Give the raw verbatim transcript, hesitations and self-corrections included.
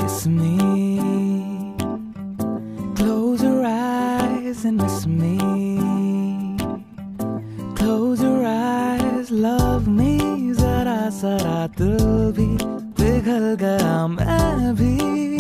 kiss me. Close your eyes and miss me. Close your eyes, love me. Zara zara dil bhi pighal gaya, main bhi